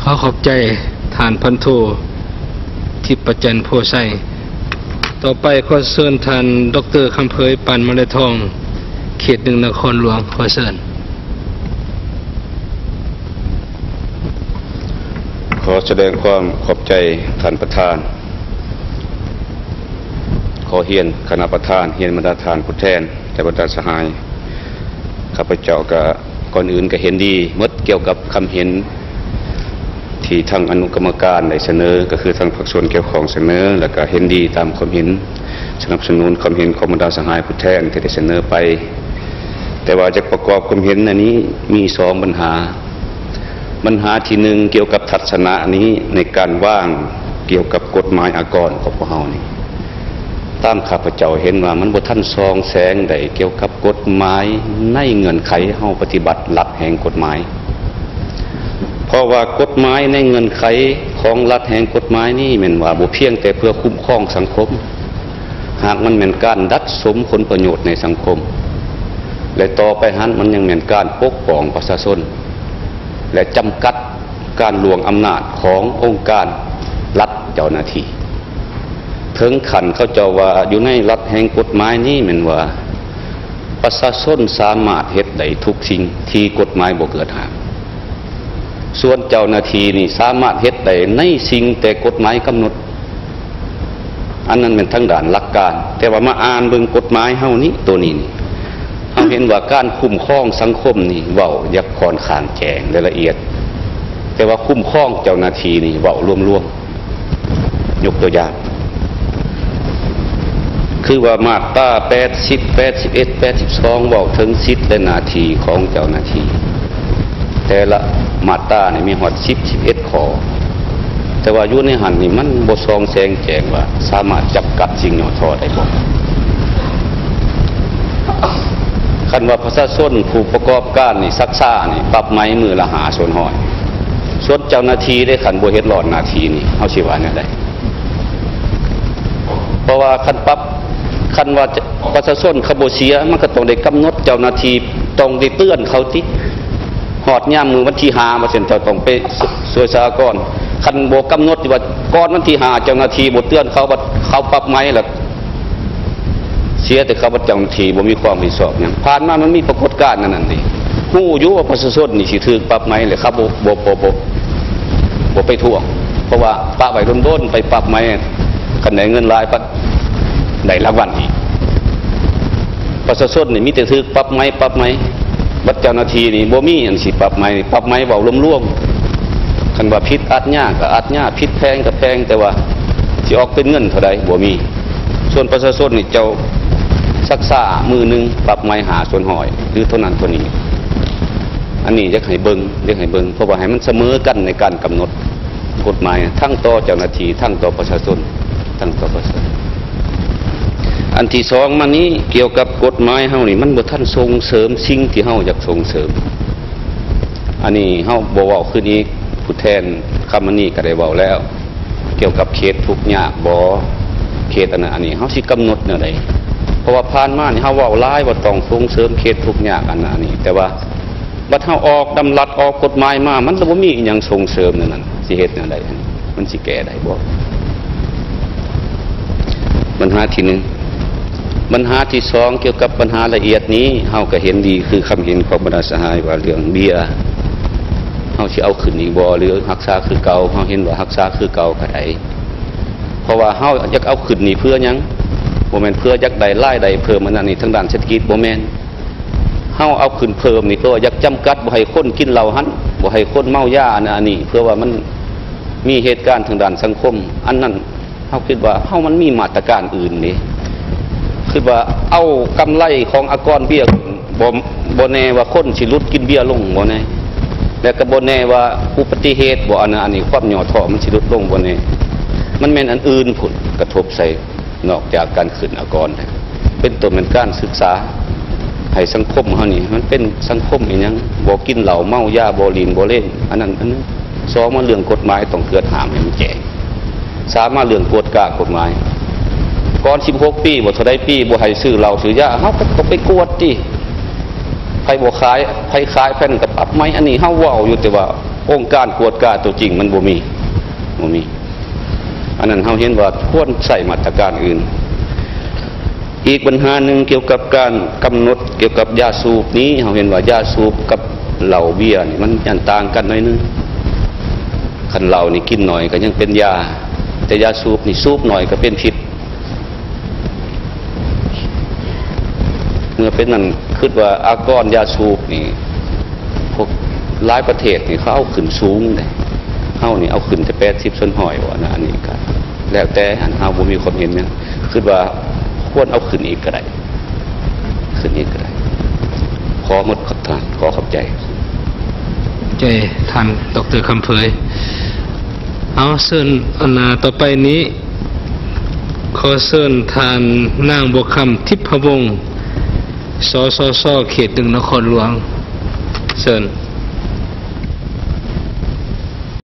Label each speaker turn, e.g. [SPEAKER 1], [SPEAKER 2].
[SPEAKER 1] ขอขอบใจฐานพันโททิพจันทร์โพไซต่อไปขอเชิญท่านดร.คำเผยปันมะละทองเขตหนึ่งนครหลวงขอเชิญ
[SPEAKER 2] ขอแสดงความขอบใจท่านประธานขอเฮียนคณะประธานเฮียนบรรดาทานผู้แทนและบรรดาสหายข้าพเจ้าก็ก่อนอื่นก็เห็นดีมดเกี่ยวกับคำเห็นที่ทางอนุกรรมการได้เสนอก็คือทางภาคส่วนเกี่ยวข้องเสนอแล้วก็เห็นดีตามความเห็นสนับสนุนความเห็นของบรรดาสหายผู้แทนที่ได้เสนอไปแต่ว่าจะประกอบความเห็นอันนี้มี2ปัญหาที่หนึ่งเกี่ยวกับทัศนะนี้ในการว่างเกี่ยวกับกฎหมายอากรของพวกเรานี่ตามข้าพเจ้าเห็นว่ามันบ่ทันซองแสงได้เกี่ยวกับกฎหมายในเงื่อนไขเฮาปฏิบัติหลักแห่งกฎหมายเพราะว่ากฎหมายในเงื่อนไขของรัฐแห่งกฎหมายนี่แม่นว่าบ่เพียงแต่เพื่อคุ้มครองสังคมหากมันเป็นการดัดสมผลประโยชน์ในสังคมและต่อไปหันมันยังเป็นการปกป้องประชาชนและจำกัดการลวงอำนาจขององค์การรัฐเจ้าหน้าที่ถึงขันเขาเจ้าว่าอยู่ในรัฐแห่งกฎหมายนี้แม่นว่าประชาชนสามารถเฮ็ดได้ทุกสิ่งที่กฎหมายบ่เกิดห้ามส่วนเจ้าหน้าที่นี่สามารถเฮ็ดได้ในสิ่งแต่กฎหมายกำหนดอันนั้นเป็นทางด้านหลักการแต่ว่ามาอ่านเบิ่งกฎหมายเฮานี้ตัวนี้นี่เฮาเห็นว่าการคุ้มครองสังคมนี่เว้ายักค่อนข้างแจ้งและละเอียดแต่ว่าคุ้มครองเจ้าหน้าที่นี่เว้ารวมๆยกตัวอย่างคือว่ามาตรา80 81 82เว้าถึงสิทธิและหน้าที่ของเจ้าหน้าที่แต่ละมาตรานี่มีฮอด10 11ข้อแต่ว่าอยู่ในหันนี่มันบ่ซองแสงแจ้งว่าสามารถจับกัดสิ่งย่อท้อได้บ่คันว่าประชาชนผู้ประกอบการนี่ซักซ่านี่ปรับไม้มือละ5ส่วนห้อยส่วนเจ้าหน้าที่ได้คันบ่เฮ็ดรอดหน้าที่นี่เฮาสิว่าแนวใดเพราะว่าคันว่าประชาชนเขาบ่เสียมันก็ต้องได้กำหนดเจ้าหน้าที่ต้องได้เตือนเขาติฮอดยามมื้อวันที่5ว่าซั่นเจ้าต้องไปช่วยสหกรณ์คันบ่กำหนดว่าก่อนวันที่5เจ้าหน้าที่บ่เตือนเขาว่าเขาปรับไม้แล้วเสียแต่เขาว่าเจ้าหน้าที่บ่มีความรับผิดชอบหยังผ่านมามันมีปรากฏการณ์นั่นนี่ฮู้อยู่ว่าประชาชนนี่สิถูกปรับไม้แล้วครับบ่ไปทวงเพราะว่าปะไว้โดนๆไปปรับไม้คันได้เงินหลายปัดได้รางวัลอีกประชาชนนี่มีแต่ถูกปรับไม้บัดเจ้าหน้าที่นี่บ่มีอันสิปรับไม้เว้ารวมๆคันว่าผิดอัดหญ้าก็อัดหญ้าผิดแพงก็แพงแต่ว่าสิออกเป็นเงินเท่าใดบ่มีส่วนประชาชนนี่เจ้าซักซ่ามือนึงปรับไม้5ส่วนห้อยหรือเท่านั้นเท่านี้อันนี้อยากให้เบิ่งเพราะว่าให้มันเสมอกันในการกำหนดกฎหมายทั้งต่อเจ้าหน้าที่ทั้งต่อประชาชนทั้งต่อประชาชนอันที่2มานี้เกี่ยวกับกฎหมายเฮานี่มันบ่ทันส่งเสริมสิ่งที่เฮาอยากส่งเสริมอันนี้เฮาบ่เว้าขึ้นอีกผู้แทนคำนี้ก็ได้เว้าแล้วเกี่ยวกับเขตทุกข์ยากบ่เขตอันนี้เฮาสิกำหนดแนวใดเพราะว่าผ่านมานี่เฮาเว้าหลายว่าต้องส่งเสริมเขตทุกข์ยากอันนี้แต่ว่าบัดเฮาออกดำรัสออกกฎหมายมามันบ่มีอีหยังส่งเสริมนั่นสิเฮ็ดแนวใดมันสิแก้ได้บ่ปัญหาที่1ปัญหาที่2เกี่ยวกับปัญหาละเอียดนี้เฮาก็เห็นดีคือคำเห็นของบรรดาสหายว่าเรื่องเบี้ยเฮาสิเอาขึ้นอีกบ่หรือรักษาคือเก่าเฮาเห็นว่ารักษาคือเก่าก็ได้เพราะว่าเฮาอยากเอาขึ้นนี่เพื่อหยังบ่แม่นเพื่ออยากได้รายได้เพิ่มอันนั้นนี่ทางด้านเศรษฐกิจบ่แม่นเฮาเอาขึ้นเพิ่มนี่เพื่ออยากจำกัดบ่ให้คนกินเหล้าหันบ่ให้คนเมายาอันนี้เพื่อว่ามันมีเหตุการณ์ทางด้านสังคมอันนั้นเฮาคิดว่าเฮามันมีมาตรการอื่นนี่คือว่าเอากำไรของอากรเบี้ยบ่แน่ว่าคนสิลุดกินเบี้ยลงบ่แน่แล้วก็บ่แน่ว่าอุบัติเหตุบ่อันนี้ความย่อท้อมันสิลดลงบ่แน่มันแม่นอันอื่นพุ่นกระทบใส่นอกจากการขึ้นอากรเป็นตัวเป็นการศึกษาให้สังคมเฮานี่มันเป็นสังคมอีหยังบ่กินเหล้าเมายาบ่ลีนบ่เล่นอันนั้น2มาเรื่องกฎหมายต้องเกิดห้ามให้มันแจ้ง3มาเรื่องกฎกฎหมายก่อน16ปีบ่เท่าใดปีบ่ให้ซื้อเหล้าซื้อยาเฮาก็ไปกวดติไผบ่ขายไผขายแผ่นก็ปรับไม้อันนี้เฮาเว้าอยู่แต่ว่าองค์การกวดกาตัวจริงมันบ่มีอันนั้นเฮาเห็นว่าควรใส่มาตรการอื่นอีกปัญหาหนึ่งเกี่ยวกับการกำหนดเกี่ยวกับยาสูบนี้เฮาเห็นว่ายาสูบกับเหล้าเบียร์นี่มันยังต่างกันหน่อยนึงคันเหล้านี่กินหน่อยก็ยังเป็นยาแต่ยาสูบนี่สูบหน่อยก็เป็นพิษเมื่อเป็นนั่นคิดว่าอากรยาสูบนี่พวกหลายประเทศนี่เขาเอาขึ้นสูงเลยเฮานี่เอาขึ้นแต่80ส่วนห้อยว่านะอันนี้ก็แล้วแต่อันเฮาบ่มีความเห็นเนี่ยคิดว่าควรเอาขึ้นอีกก็ได้ขอหมดขอขอบใจ
[SPEAKER 1] ท่านดร.คำเผยเอาเชิญอันนาต่อไปนี้ขอเชิญท่านนางบัวคำทิพวงศ์สสส.เขต 1 นครหลวงเชิญ